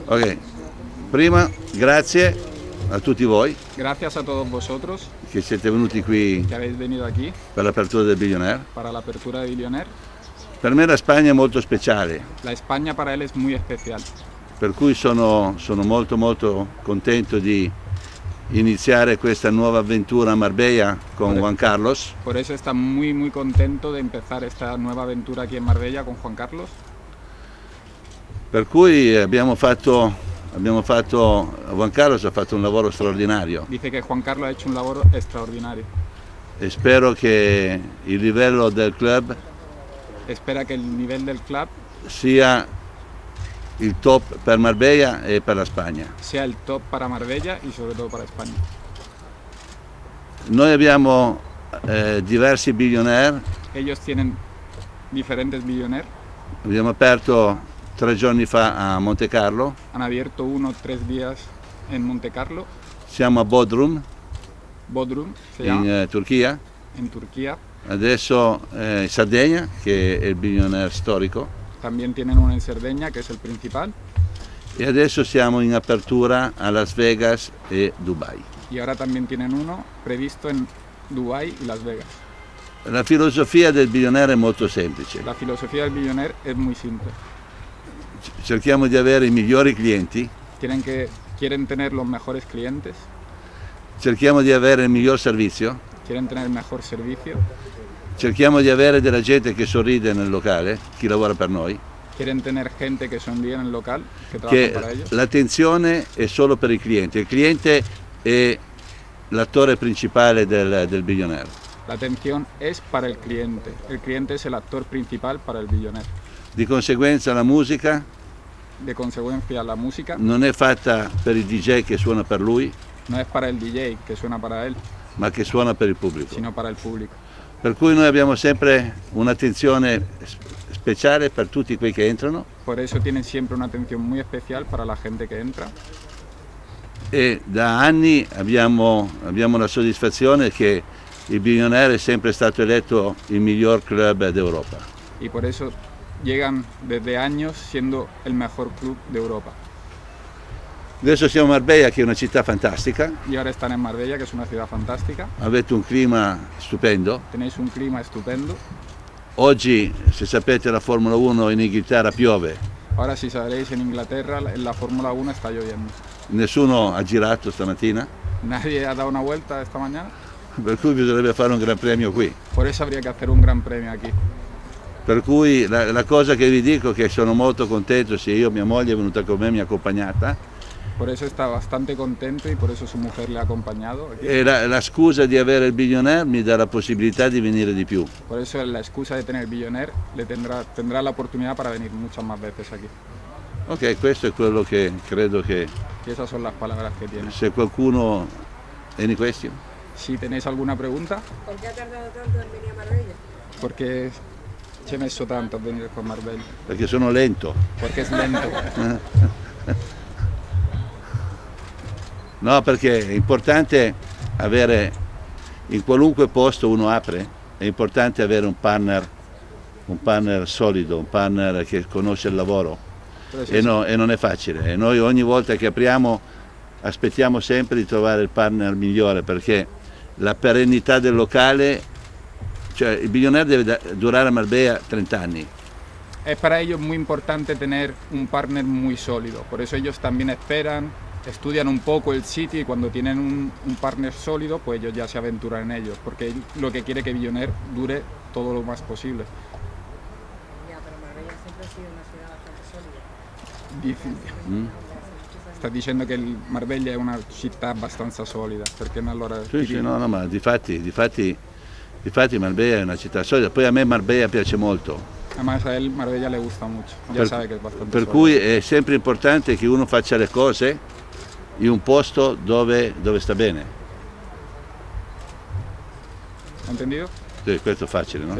Ok, prima grazie a tutti voi Gracias a todos vosotros che siete venuti qui que habéis venido aquí per l'apertura del Billionaire. para la apertura de Billionaire. Per me la Spagna è molto speciale, La España para él es muy especial. per cui sono molto contento di iniziare questa nuova avventura a Marbella con Juan Carlos. Por eso está muy contento de empezar esta nueva aventura aquí en Marbella con Juan Carlos. Per cui Juan Carlos ha fatto un lavoro straordinario Dice que Juan Carlos ha hecho un labor extraordinario. e spero che il livello del club Espera que el nivel del club sia il top per Marbella e per la Spagna. sea el top para Marbella y sobre todo para España. Noi abbiamo diversi billionaire, Ellos tienen diferentes Billionaire. abbiamo aperto 3 giorni fa a Monte Carlo, Han abierto 1 o 3 días en Monte Carlo, siamo a Bodrum Bodrum se llama, in Turchia, en Turquía. adesso in Sardegna che è il billionaire storico También tienen uno en Cerdeña, que es el principal. e adesso siamo in apertura a Las Vegas e Dubai. Y ahora también tienen uno previsto en Dubái y Las Vegas. La filosofia del billionaire è molto semplice, La filosofía del Billionaire es muy simple. cerchiamo di avere i migliori clienti, Quieren tener los mejores clientes, cerchiamo di avere il miglior servizio, quieren tener el mejor servicio, cerchiamo di avere della gente che sorride nel locale, chi lavora per noi, quieren tener gente que sonríe en el local, que trabaja para che ellos. l'attenzione è solo per il cliente è l'attore principale del billionaire. La atención es para el cliente es el actor principal para el Billionaire. Di conseguenza la musica De consecuencia, la música non è fatta per il DJ che suona per lui, no es para el DJ que suena para él, ma che suona per il pubblico. sino para el público. Per cui noi abbiamo sempre un'attenzione speciale per tutti quei che entrano Por eso tienen siempre una atención muy especial para la gente que entra. e da anni abbiamo la soddisfazione che il Billionaire è sempre stato eletto il miglior club d'Europa. Y por eso llegan desde años siendo el mejor club de Europa. Adesso siamo a Marbella, che è una città fantastica, Y ahora están en Marbella, que es una ciudad fantástica. avete un clima stupendo. Tenéis un clima estupendo. Oggi, se sapete, la Formula 1 in Inghilterra piove, Ahora, si sabréis, en Inglaterra en la Fórmula 1 está lloviendo. nessuno ha girato stamattina, Nadie ha dado una vuelta esta mañana. per cui bisognerebbe fare un gran premio qui. Por eso habría que hacer un gran premio aquí. Per cui la cosa che vi dico è che sono molto contento se mia moglie è venuta con me, mi ha accompagnata, Por eso está bastante contento y por eso su mujer le ha acompañado aquí. e la scusa di avere il Billionaire mi dà la possibilità di venire di più. Por eso la excusa de tener Billionaire tendrá la oportunidad para venir muchas más veces aquí. Ok, questo è quello che credo che Y esas son las palabras que tiene. se qualcuno... Any question? Si tenéis alguna pregunta, ¿Por qué ha tardado tanto en venir a Marbella? porque ci hai messo tanto a venire con Marbella? Perché sono lento. Porque es lento. No, perché è importante avere, in qualunque posto uno apre, è importante avere un partner solido, un partner che conosce il lavoro e non è facile. E noi ogni volta che apriamo aspettiamo sempre di trovare il partner migliore, perché la perennità del locale, cioè il Billionaire deve durare a Marbella 30 anni. Es para ellos muy importante tener un partner muy sólido. Por eso ellos también esperan, estudian un poco el sitio y cuando tienen un partner sólido, pues ellos ya se aventuran en ellos. Porque lo que quiere que Billionaire dure todo lo más posible. Ya, pero Marbella siempre ha sido una ciudad bastante sólida. Dice, sta dicendo che il Marbella è una città abbastanza solida, perché allora... Sì, no, ma difatti Marbella è una città solida. Poi a me Marbella piace molto. Además a él Marbella le gusta mucho, ya sabe que es bastante Per solida. cui è sempre importante che uno faccia le cose in un posto dove sta bene. ¿Ha entendido? Sì, questo è facile, no? Sí.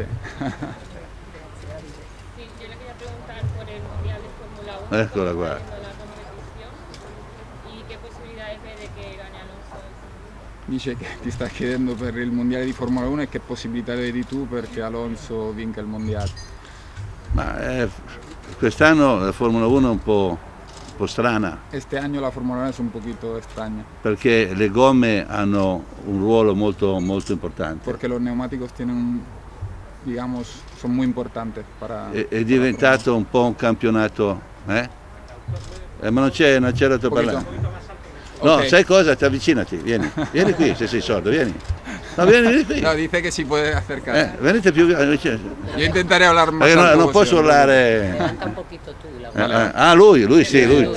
Sí, yo le quería preguntar por el Mundial de Fórmula 1. Eccola qua. La competición y qué posibilidades ve de que gane Alonso. Dice che ti sta chiedendo per il mondiale di Formula 1 e che possibilità vedi tu perché Alonso vinca il mondiale. Ma quest'anno la Formula 1 è un po' strana, Este año la Fórmula 1 es un poquito extraña, perché le gomme hanno un ruolo molto, molto importante. porque los neumáticos tienen, digamos, son muy importantes para... È diventato un po' un campionato, ma non c'è la tua Poquito. parlare. No, Ok. sai cosa? Ti avvicinati, vieni qui se sei sordo, vieni. No, vieni qui. No, dice que si puede acercar. Venite più vicino. Yo intentaré hablar más Perché alto non posso posible. urlare. Levanta un poquito tú la Ah, lui sì, lui.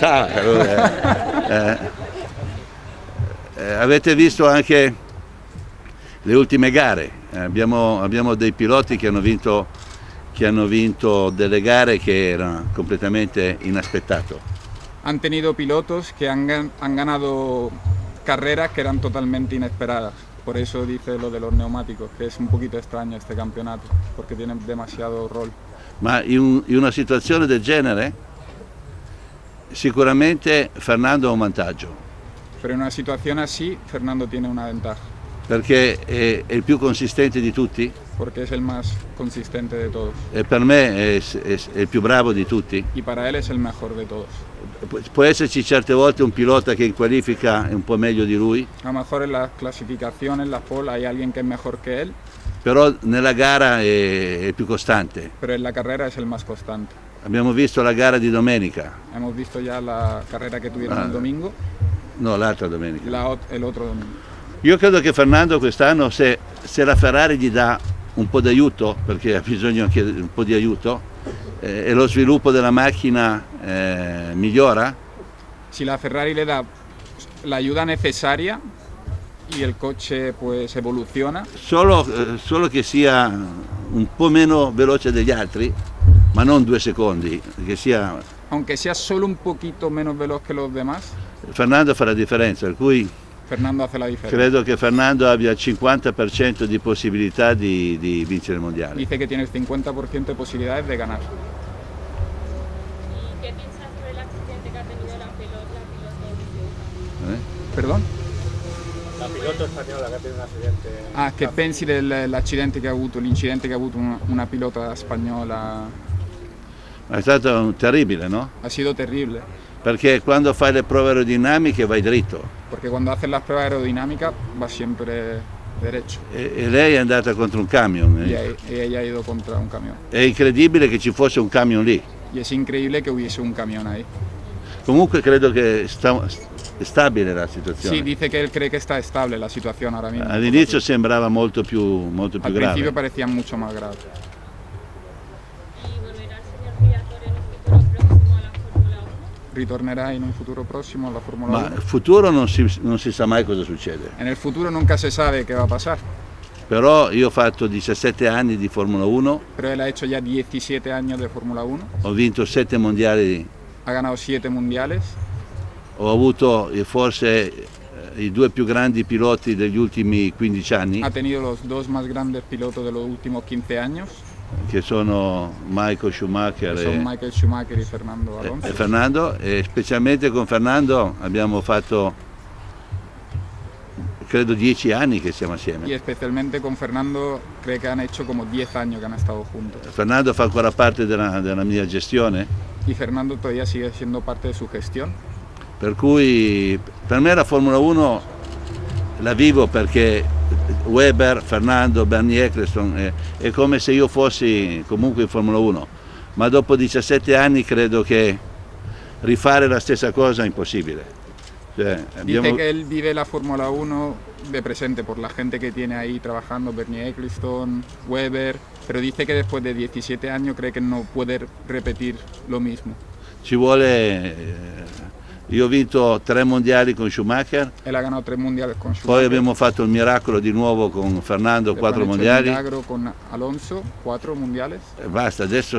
Avete visto anche le ultime gare, abbiamo dei piloti che hanno vinto delle gare che erano completamente inaspettate. Han tenido pilotos que han ganado carreras que eran totalmente inesperadas. Por eso dice lo de los neumáticos, que es un poquito extraño este campeonato, porque tiene demasiado rol. Ma in una situazione del genere sicuramente Fernando ha un vantaggio, Pero en una situación así, Fernando tiene una ventaja, perché è il più consistente di tutti porque es el más consistente de todos. e per me è il più bravo di tutti. Y para él es el mejor de todos. Può esserci certe volte un pilota che in qualifica è un po' meglio di lui, A lo mejor en las clasificaciones, en la pole, hay alguien que es mejor que él, però nella gara è il più costante. pero en la carrera es el más constante. Abbiamo visto la gara di domenica, Hemos visto ya la carrera que tuvieron el domingo, no l'altra domenica. el otro domingo. Io credo che Fernando quest'anno, se la Ferrari gli dà un po' d'aiuto, perché ha bisogno anche di un po' di aiuto, e lo sviluppo della macchina migliora, Si la Ferrari le da la ayuda necesaria y el coche pues evoluciona, solo che sia un po' meno veloce degli altri, ma non 2 secondi, che sia aunque sea solo un poquito menos veloz que los demás, Fernando fa la differenza, per cui Fernando hace la diferencia. credo che Fernando abbia il 50% di possibilità di vincere il mondiale. Dice que tiene el 50% de posibilidades de ganar. ¿Y qué piensas sobre el accidente que ha tenido la piloto Perdón? La pilota spagnola che ha avuto un accidente. Ah, che pensi dell'accidente che ha avuto, l'incidente che ha avuto una pilota spagnola? È stato terribile, no? Ha sido terrible, Perché quando fai le prove aerodinamiche vai dritto porque cuando haces las pruebas aerodinámicas va siempre derecho. e lei è andata contro un camion. Y ella ha ido contra un camión. È incredibile che ci fosse un camion lì. Y es increíble que hubiese un camión ahí. Comunque credo che è stabile la Sí, situazione. dice que él cree que está estable la situación ahora mismo. All'inizio sembrava molto più Al principio grave. parecía mucho más grave. y volverá el señor Briatore en un futuro próximo a la Fórmula 1? Ritornerá en un futuro próximo a la Fórmula Ma 1. nel futuro non si sa mai cosa succede. En el futuro nunca se sabe qué va a pasar, Però io ho fatto 17 anni di Formula 1, pero él ha hecho ya 17 años de Fórmula 1, ho vinto 7 mondiali, ha ganado 7 mundiales, ho avuto forse i 2 più grandi piloti degli ultimi 15 anni, ha tenido los 2 más grandes pilotos de los últimos 15 años, che sono Michael Schumacher que son Michael Schumacher y Fernando Alonso. e Fernando, e specialmente con Fernando abbiamo fatto credo 10 anni che siamo Y assieme. especialmente con Fernando cree que han hecho como 10 años que han estado juntos. Fernando fa ancora parte della mia gestione, Y Fernando todavía sigue siendo parte de su gestión. per cui per me la Formula 1 la vivo perché Weber, Fernando, Bernie Eccleston è come se io fossi comunque in Formula 1, ma dopo 17 anni credo che rifare la stessa cosa è impossibile. Cioè, Dice que él vive la Fórmula 1 de presente por la gente que tiene ahí trabajando, Bernie Eccleston, Weber, pero dice que después de 17 años cree que no puede repetir lo mismo. ci vuole, io ho vinto 3 mondiali con Schumacher, Él ha ganado 3 mundiales con poi Schumacher. abbiamo fatto il miracolo di nuovo con Fernando, después 4 han hecho el mondiali milagro con Alonso, 4 mundiales. e basta, adesso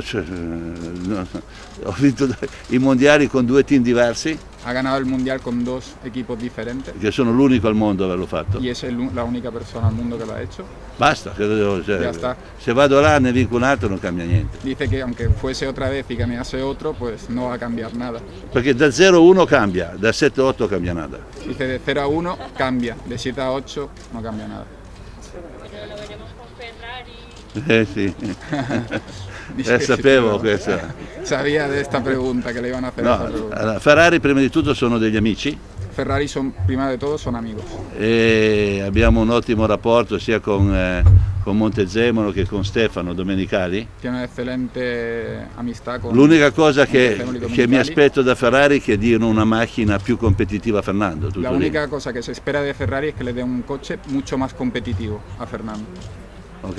ho vinto i mondiali con 2 team diversi, Ha ganado el mundial con 2 equipos diferentes che sono l'unico al mondo a averlo fatto. y es la única persona al mundo que lo ha hecho. Basta, credo, cioè, Ya sta. se vado là ne vinco un altro non cambia niente, Dice que aunque fuese otra vez y ganase otro, pues no va a cambiar nada. perché da 0-1 cambia, da 7-8 cambia nada. Dice de 0 a 1 cambia, de 7 a 8 no cambia nada. Pero lo veremos con Ferrari. Sì. Sapevo questa. Sabía de esta pregunta, que le iban a hacer esta No, pregunta. Ferrari prima di tutto sono degli amici Ferrari son, prima de todo, son amigos. e abbiamo un ottimo rapporto sia con Montezemolo che con Stefano Domenicali. Tiene una excelente amistad con... L'unica cosa Montezemolo y che mi Domenicali. aspetto da Ferrari è che diano una macchina più competitiva a Fernando. Tutto La lì. única cosa que se espera de Ferrari es que le dé un coche mucho más competitivo a Fernando. Ok.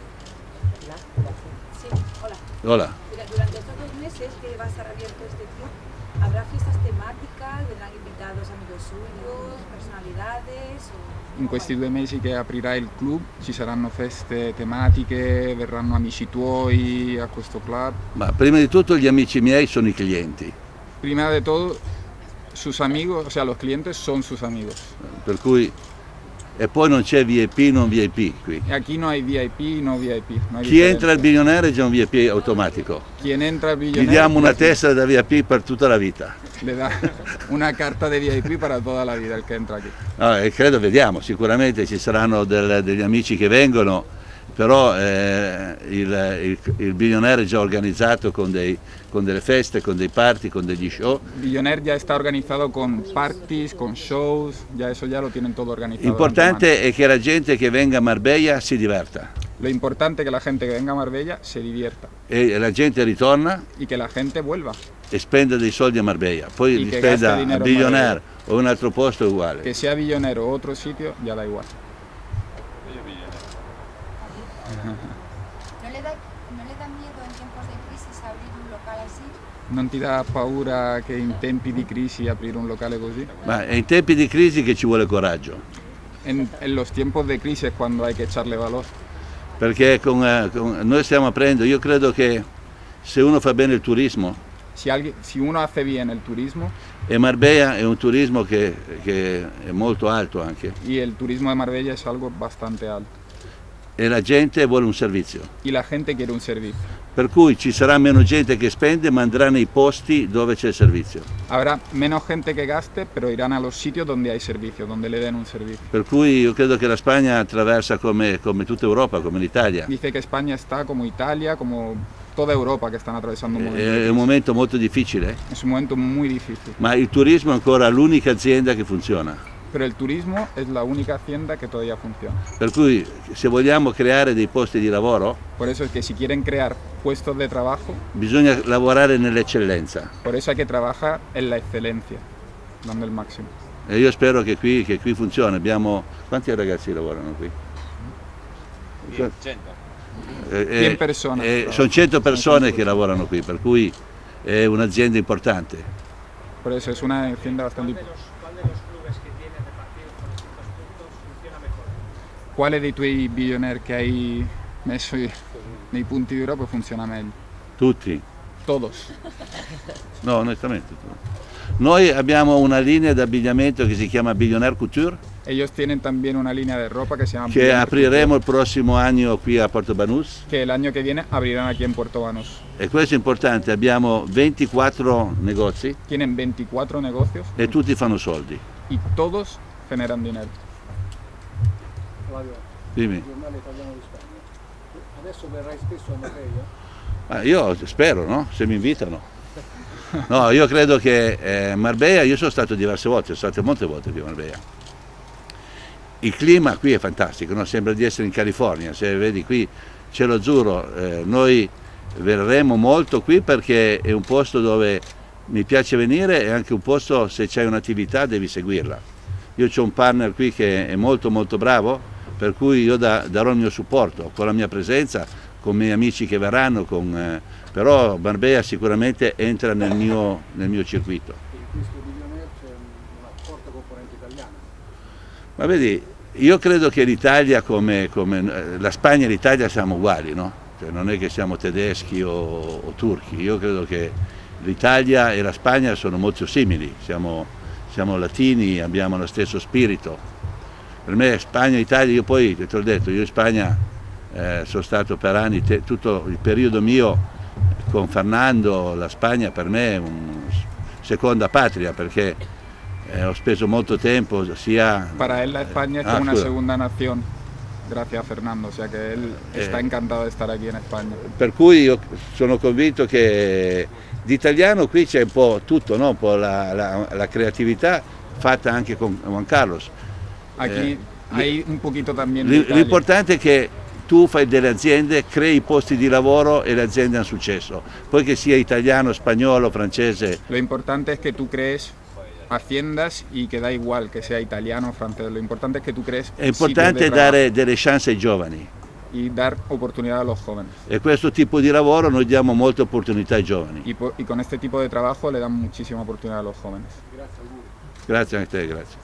Sí, hola. Hola. Mira, durante estos 2 meses que va a estar abierto este club, ¿habrá fiestas temáticas? ¿Vendrán invitados amigos suyos, personalidades? In questi 2 mesi che aprirà il club ci saranno feste tematiche, verranno amici tuoi a questo club. Ma prima di tutto gli amici miei sono i clienti, Primero de todo, sus amigos, o sea, los clientes son sus amigos. per cui e poi non c'è VIP non VIP qui. Y aquí no hay VIP, no VIP. No hay Chi entra al diferencia. Billionaire è già un VIP automatico. Quien entra al Gli Billionaire diamo una tessera da VIP per tutta la vita. le da una carta de VIP para toda la vida el que entra aquí. No, e credo, vediamo, sicuramente ci saranno degli amici che vengono, però il Billionaire è già organizzato con delle feste, con dei party, con degli show. Billionaire ya está organizado con parties, con shows, ya eso ya lo tienen todo organizado. L'importante è che la gente che venga a Marbella si diverta Lo importante es que la gente que venga a Marbella se divierta e la gente ritorna y que la gente vuelva, e spenda dei soldi a Marbella, poi E li che spenda gasta a dinero a Billionaire o in un altro posto è uguale. que sea Billionaire o otro sitio, ya da igual. ¿No le da miedo en tiempos de crisis abrir un local así? Non ti dà paura che in tempi di crisi aprire un locale così? Ma è in tempi di crisi che ci vuole coraggio, En los tiempos de crisis es cuando hay que echarle valor. perché noi stiamo aprendo, io credo che se uno fa bene il turismo, Si uno hace bien el turismo, e Marbella è un turismo che è molto alto anche, y el turismo de Marbella es algo bastante alto, e la gente vuole un servizio, y la gente quiere un servicio. per cui ci sarà meno gente che spende ma andrà nei posti dove c'è il servizio, Habrá menos gente que gaste, pero irán a los sitios donde hay servicio, donde le den un servicio. per cui io credo che la Spagna attraversa come tutta Europa, come l'Italia. Dice que España está como Italia, como toda Europa que están atravesando un momento. È un momento molto difficile, Es un momento muy difícil, ma il turismo è ancora l'unica azienda che funziona. pero el turismo es la única hacienda que todavía funciona. Per cui se vogliamo creare dei posti di lavoro Por eso es que si quieren crear puestos de trabajo, bisogna lavorare nell'eccellenza por eso hay que trabajar en la excelencia, dando el máximo. e io spero che qui funzioni. Abbiamo quanti ragazzi lavorano qui? 100. 100 persone. Sono 100 persone che lavorano qui, per cui è un'azienda importante. Por eso es una hacienda bastante importante. ¿Cuál de los clubes que tiene repartidos con distintos puntos funciona mejor? Quale dei tuoi billionaire che hai messo nei punti di Europa funziona meglio? Tutti. Todos. No, onestamente. Noi abbiamo una linea di abbigliamento che si chiama Billionaire Couture, Ellos tienen también una línea de ropa que se llama che Billionaire apriremo il prossimo anno qui a Porto Banús. Couture, que el año que viene abrirán aquí en Puerto Banús. E questo è importante, abbiamo 24 negozi Tienen 24 negocios e tutti fanno soldi. y todos generan dinero. Flavio, Dimmi. il giornale italiano di Spagna. Adesso verrai spesso a Marbella? Io spero, no? Se mi invitano. No, io credo che Marbella, io sono stato diverse volte, sono stato molte volte qui a Marbella. Il clima qui è fantastico, no? Sembra di essere in California, se vedi qui cielo azzurro, noi verremo molto qui perché è un posto dove mi piace venire e anche un posto, se c'è un'attività devi seguirla. Io ho un partner qui che è molto molto bravo, per cui io darò il mio supporto con la mia presenza, con i miei amici che verranno, però Marbella sicuramente entra nel mio circuito. In questo Billionaire c'è una forte componente italiana. Ma vedi, io credo che l'Italia come la Spagna e l'Italia siamo uguali, no? Cioè non è che siamo tedeschi o turchi, io credo che l'Italia e la Spagna sono molto simili, siamo latini, abbiamo lo stesso spirito. Per me Spagna e Italia, io poi te l'ho detto, io in Spagna sono stato per anni, tutto il periodo mio con Fernando, la Spagna per me è una seconda patria perché ho speso molto tempo sia... Para él la España es Ah, como una scusa. segunda nación, gracias a Fernando, o sea que él está encantado de estar aquí en España. Per cui io sono convinto che di italiano qui c'è un po' tutto, no? Un po' la creatività fatta anche con Juan Carlos. Aquí hay un poquito también de Italia. L'importante è che tu fai delle aziende, crei posti di lavoro e le aziende hanno successo. Poi che sia italiano, spagnolo, francese. Lo importante es que tú crees haciendas y que da igual que sea italiano o francés, lo importante es que tú crees È importante dare delle chance ai giovani y dar oportunidad a los jóvenes. e questo tipo di lavoro noi diamo molte opportunità ai giovani. Y con este tipo de trabajo le dan muchísima oportunidad a los jóvenes. Grazie a te, grazie.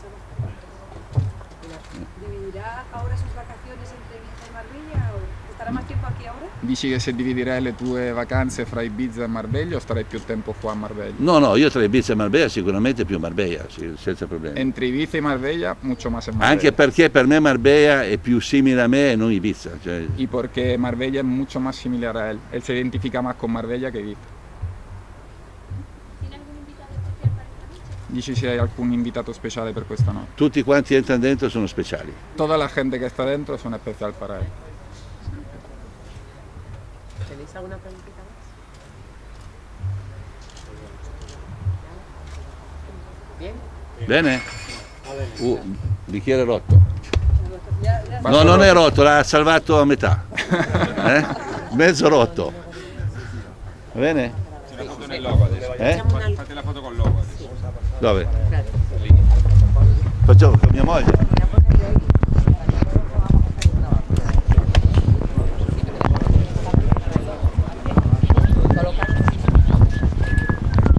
¿Dividirá ahora sus vacaciones entre Ibiza y Marbella o estará más tiempo aquí ahora? Dici che se dividerai le tue vacanze fra Ibiza e Marbella o starai più tempo qua a Marbella? No, io tra Ibiza e Marbella sicuramente più Marbella, sì, senza problemi. Entre Ibiza y Marbella, mucho más en Marbella. Anche perché per me Marbella è più simile a me e non Ibiza. Cioè, Y porque Marbella es mucho más similar a él. Él se identifica más con Marbella que Ibiza. ¿Tiene algún invitado especial para esta noche? Dici se hay algún invitato speciale per questa notte. tutti quanti entrano dentro sono speciali. Toda la gente que está dentro es un especial para él. ¿Tenéis alguna preguntita más? ¿Bien? Bene? Bicchiere rotto. Ya, No, non è rotto, l'ha salvato a metà. Mezzo rotto. Va bene? La foto nel logo adesso. Eh? Fate la foto con logo adesso. Dove? Grazie. Facciamo con mia moglie.